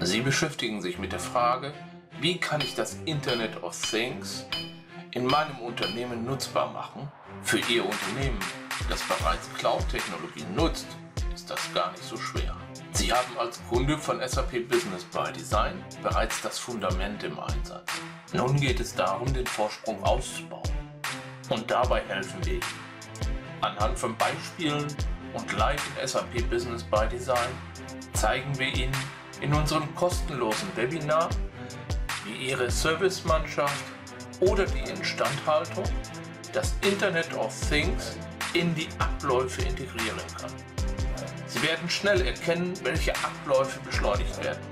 Sie beschäftigen sich mit der Frage, wie kann ich das Internet of Things in meinem Unternehmen nutzbar machen? Für Ihr Unternehmen, das bereits Cloud-Technologien nutzt, ist das gar nicht so schwer. Sie haben als Kunde von SAP Business by Design bereits das Fundament im Einsatz. Nun geht es darum, den Vorsprung auszubauen. Und dabei helfen wir Ihnen. Anhand von Beispielen und live in SAP Business by Design zeigen wir Ihnen in unserem kostenlosen Webinar, wie Ihre Servicemannschaft oder die Instandhaltung das Internet of Things in die Abläufe integrieren kann. Sie werden schnell erkennen, welche Abläufe beschleunigt werden